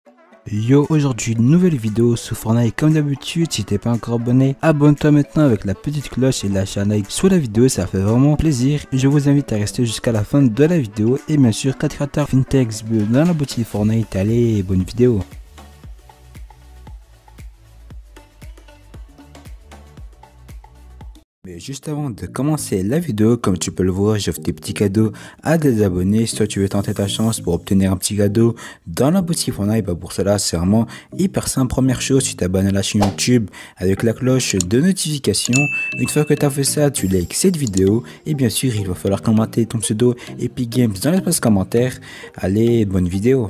Yo, aujourd'hui nouvelle vidéo sur Fortnite. Comme d'habitude, si t'es pas encore abonné, abonne-toi maintenant avec la petite cloche et lâche un like sous la vidéo, ça fait vraiment plaisir. Je vous invite à rester jusqu'à la fin de la vidéo et bien sûr 4 créateurs Fintex dans la boutique Fortnite. Allez, bonne vidéo. Mais juste avant de commencer la vidéo, comme tu peux le voir, j'offre des petits cadeaux à des abonnés. Si toi tu veux tenter ta chance pour obtenir un petit cadeau dans la boutique Fortnite, pour cela c'est vraiment hyper simple. Première chose, tu t'abonnes à la chaîne YouTube avec la cloche de notification. Une fois que tu as fait ça, tu likes cette vidéo et bien sûr il va falloir commenter ton pseudo Epic Games dans l'espace commentaire. Allez, bonne vidéo.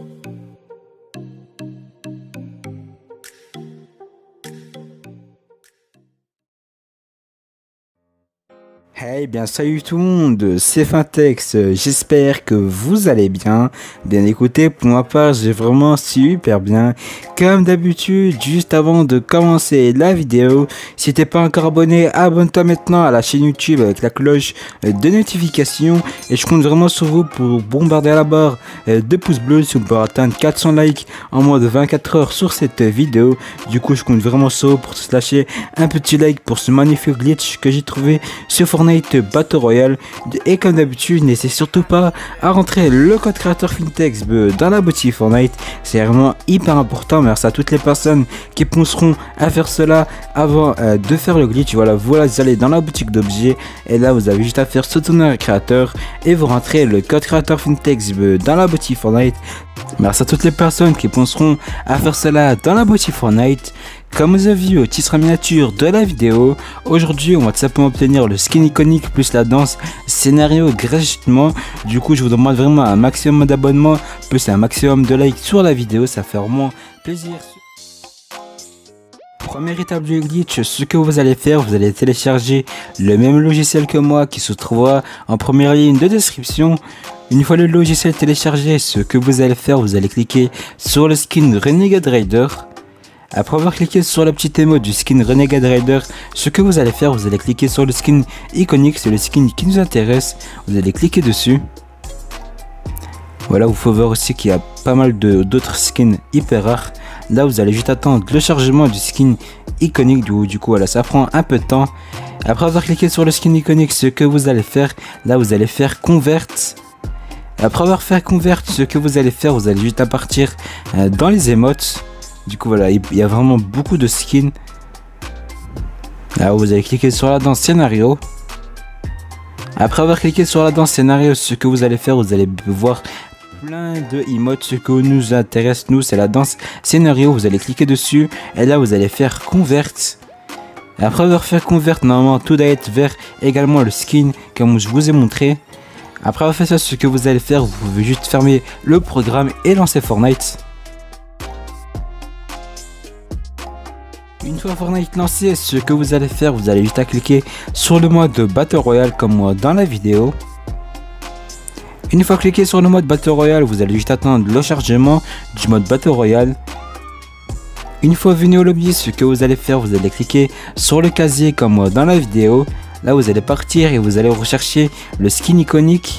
Hey, bien salut tout le monde, c'est Fintex, j'espère que vous allez bien. Bien écoutez, pour ma part, j'ai vraiment super bien. Comme d'habitude, juste avant de commencer la vidéo, si t'es pas encore abonné, abonne-toi maintenant à la chaîne YouTube avec la cloche de notification. Et je compte vraiment sur vous pour bombarder à la barre de pouces bleus si on peut atteindre 400 likes en moins de 24 heures sur cette vidéo. Du coup, je compte vraiment sur vous pour se lâcher un petit like pour ce magnifique glitch que j'ai trouvé sur Fortnite Battle Royale. Et comme d'habitude, n'hésitez surtout pas à rentrer le code créateur Fintex dans la boutique Fortnite, c'est vraiment hyper important. Merci à toutes les personnes qui penseront à faire cela avant de faire le glitch. Voilà, vous allez dans la boutique d'objets et là vous avez juste à faire soutenir le créateur et vous rentrez le code créateur Fintex dans la boutique Fortnite. Merci à toutes les personnes qui penseront à faire cela dans la boutique Fortnite. Comme vous avez vu au titre miniature de la vidéo, aujourd'hui on va tout simplement obtenir le skin iconique plus la danse scénario gratuitement. Du coup je vous demande vraiment un maximum d'abonnements plus un maximum de likes sur la vidéo, ça fait vraiment plaisir. Première étape du glitch, ce que vous allez faire, vous allez télécharger le même logiciel que moi qui se trouvera en première ligne de description. Une fois le logiciel téléchargé, ce que vous allez faire, vous allez cliquer sur le skin Renegade Raider. Après avoir cliqué sur la petite émote du skin Renegade Raider, ce que vous allez faire, vous allez cliquer sur le skin iconique, c'est le skin qui nous intéresse, vous allez cliquer dessus. Voilà, vous pouvez voir aussi qu'il y a pas mal d'autres skins hyper rares. Là, vous allez juste attendre le chargement du skin iconique, du coup, voilà, ça prend un peu de temps. Après avoir cliqué sur le skin iconique, ce que vous allez faire, là, vous allez faire Convert. Après avoir fait Convert, ce que vous allez faire, vous allez juste à partir dans les émotes. Du coup voilà, il y a vraiment beaucoup de skins. Là vous allez cliquer sur la danse scénario. Après avoir cliqué sur la danse scénario, ce que vous allez faire, vous allez voir plein de emotes. Ce que nous intéresse nous, c'est la danse scénario. Vous allez cliquer dessus et là vous allez faire Convert. Après avoir fait Convert, normalement tout doit être vert. Également le skin comme je vous ai montré. Après avoir fait ça, ce que vous allez faire, vous pouvez juste fermer le programme et lancer Fortnite. Une fois Fortnite lancé, ce que vous allez faire, vous allez juste à cliquer sur le mode Battle Royale comme moi dans la vidéo. Une fois cliqué sur le mode Battle Royale, vous allez juste attendre le chargement du mode Battle Royale. Une fois venu au lobby, ce que vous allez faire, vous allez cliquer sur le casier comme moi dans la vidéo. Là vous allez partir et vous allez rechercher le skin iconique.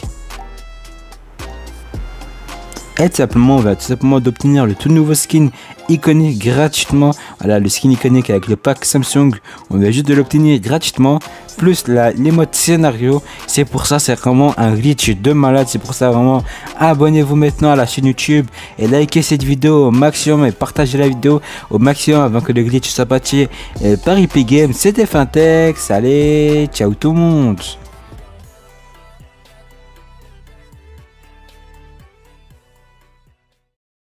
Et tout simplement, on va tout simplement d'obtenir le tout nouveau skin iconique gratuitement. Voilà, le skin iconique avec le pack Samsung, on vient juste de l'obtenir gratuitement, plus l'émote scénario. C'est pour ça, c'est vraiment un glitch de malade. C'est pour ça, vraiment, abonnez-vous maintenant à la chaîne YouTube et likez cette vidéo au maximum et partagez la vidéo au maximum avant que le glitch soit patché par Epic Games. C'était Fintex, allez, ciao tout le monde.